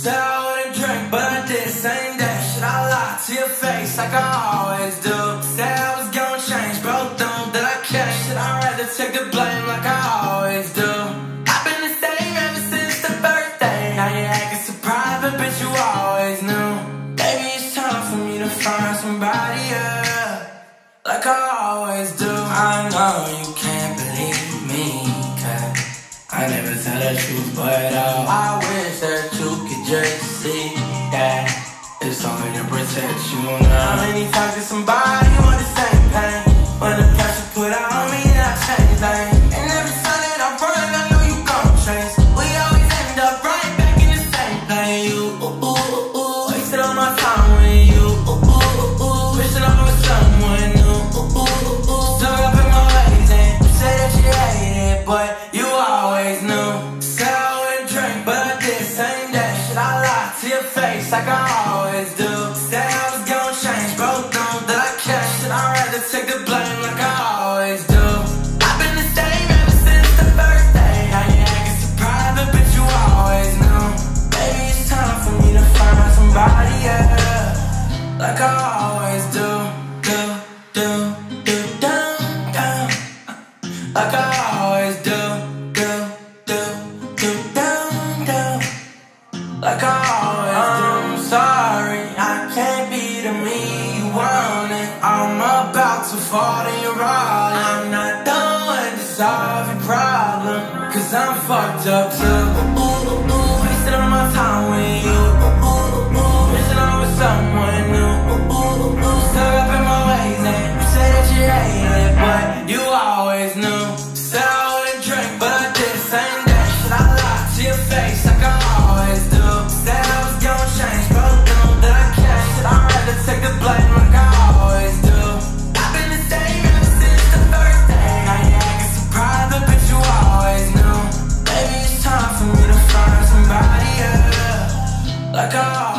Said I wouldn't drink, but I did. Same day, shit, I lied to your face like I always do. Said I was gonna change, both them that I can't. Shit, I'd rather take the blame like I always do. I've been the same ever since the birthday. Now you acting surprised, but bitch, you always knew. Maybe it's time for me to find somebody, like I always do. I know you can't believe me, cause I never tell the truth, but I wish that you could just see that it's only to protect you now. How many times did somebody want the same pain? When the pressure put out on me, then I change lanes. And every time that I run, I know you gon' chase. We always end up right back in the same place. You, wasted all my time with you, wishing I was someone new, stuck up in my ways, and you say that you hate it, but you always knew. Said I wouldn't drink, but I did. Same day, shit, I lied to your face like I always do. Said I was gonna change, both know that I can't. Shit, I'd rather take the blame like I always do. I've been the same ever since the first day. Now you acting surprised, but bitch, you always knew. Maybe it's time for me to find somebody, like I always do. Like I always do. Like I always do. I'm sorry, I can't be the me you wanted. I'm about to fall in your rod. I'm not done to solve your problem, cause I'm fucked up too. Wasted all my time with you, wishing I was someone new, stuck up in my ways, and you say that you hate it, but you always knew. Said I wouldn't drink, but I did. Same day, shit, I lied to your face like I always do. Said I was gonna change, both know that I can't. Shit, I'd rather take the blame like I always do. I've been the same ever since the first day. Now you acting surprised, but bitch, you always knew. Maybe it's time for me to find somebody, like I